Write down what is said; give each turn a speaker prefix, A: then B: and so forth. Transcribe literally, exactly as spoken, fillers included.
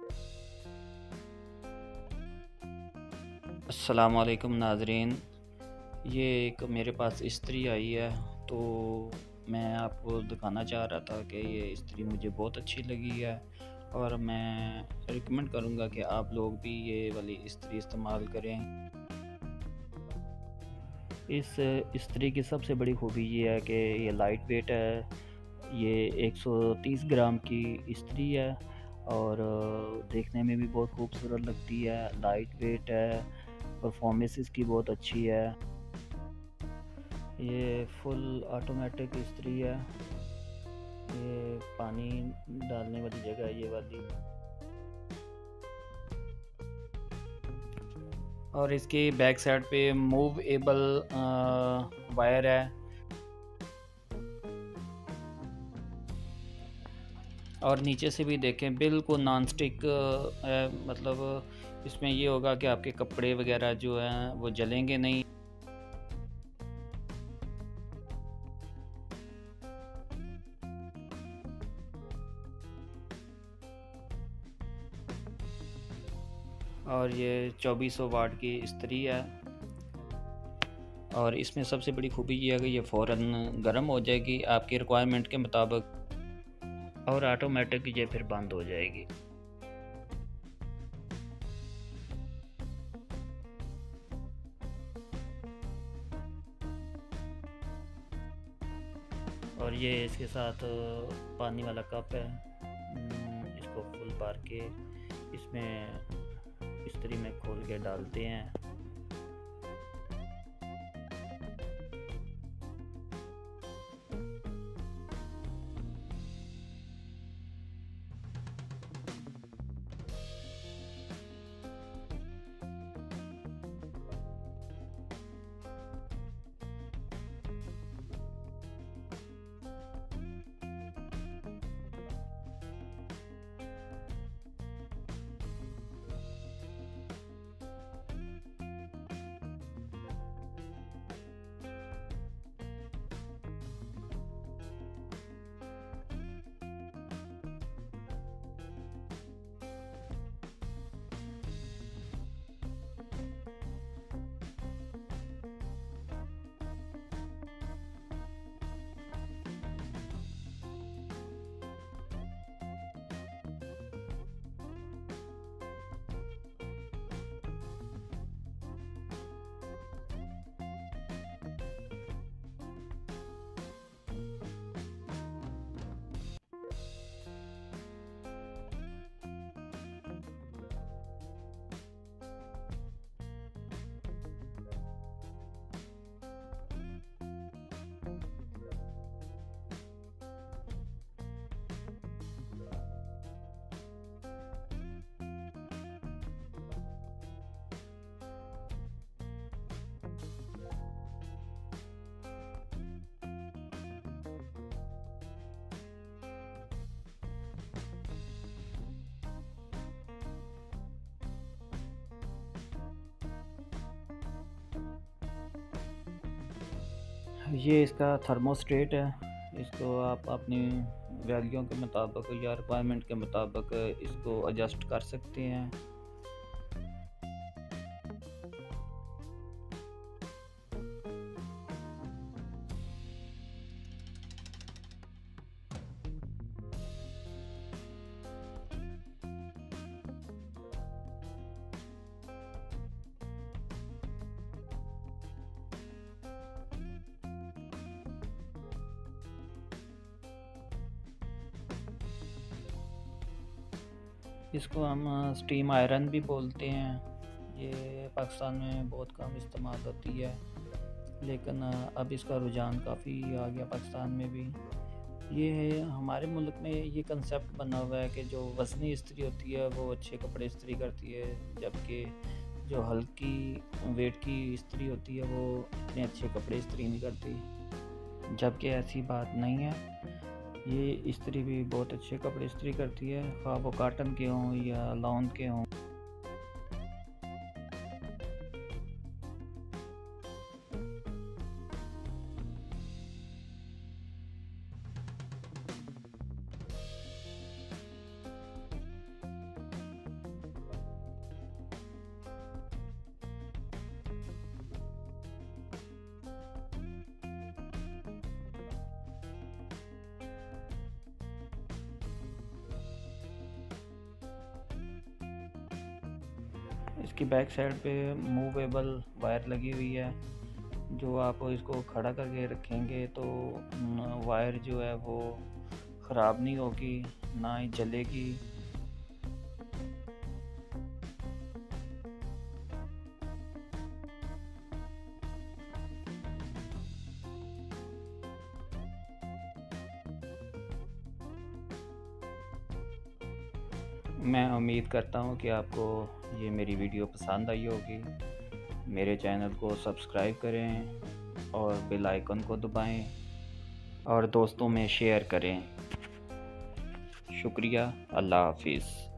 A: अस्सलामुअलैकुम नाज़रीन, ये एक मेरे पास इस्त्री आई है, तो मैं आपको दिखाना चाह रहा था कि ये इस्त्री मुझे बहुत अच्छी लगी है और मैं रिकमेंड करूँगा कि आप लोग भी ये वाली इस्त्री इस्तेमाल करें। इस इस्त्री की सबसे बड़ी खूबी ये है कि ये लाइट वेट है। ये एक सौ तीस ग्राम की इस्त्री है और देखने में भी बहुत खूबसूरत लगती है, लाइट वेट है, परफॉर्मेंस इसकी बहुत अच्छी है। ये फुल ऑटोमेटिक इस्त्री है। ये पानी डालने वाली जगह है ये वाली, और इसकी बैक साइड पे मूवेबल वायर है और नीचे से भी देखें बिल्कुल नॉन स्टिक है। मतलब इसमें ये होगा कि आपके कपड़े वगैरह जो हैं वो जलेंगे नहीं। और ये चौबीस सौ वाट की इस्त्री है और इसमें सबसे बड़ी खूबी ये है कि ये फ़ौरन गर्म हो जाएगी आपकी रिक्वायरमेंट के मुताबिक और ऑटोमेटिक ये फिर बंद हो जाएगी। और ये इसके साथ पानी वाला कप है, इसको फुल भर के इसमें इस्त्री में खोल के डालते हैं। ये इसका थर्मोस्टेट है, इसको आप अपनी वैल्यूज़ के मुताबिक या रिक्वायरमेंट के मुताबिक इसको एडजस्ट कर सकते हैं। इसको हम स्टीम आयरन भी बोलते हैं। ये पाकिस्तान में बहुत कम इस्तेमाल होती है, लेकिन अब इसका रुझान काफ़ी आ गया पाकिस्तान में भी। ये हमारे मुल्क में ये कंसेप्ट बना हुआ है कि जो वज़नी इस्त्री होती है वो अच्छे कपड़े इस्त्री करती है, जबकि जो हल्की वेट की इस्त्री होती है वो इतने अच्छे कपड़े इस्त्री नहीं करती, जबकि ऐसी बात नहीं है। ये इस्त्री भी बहुत अच्छे कपड़े इस्त्री करती है, ख़ास वो कॉटन के हों या लॉन के हों। इसकी बैक साइड पे मूवेबल वायर लगी हुई है, जो आप इसको खड़ा करके रखेंगे तो वायर जो है वो ख़राब नहीं होगी, ना ही जलेगी। मैं उम्मीद करता हूँ कि आपको ये मेरी वीडियो पसंद आई होगी। मेरे चैनल को सब्सक्राइब करें और बेल आइकन को दबाएं और दोस्तों में शेयर करें। शुक्रिया। अल्लाह हाफिज़।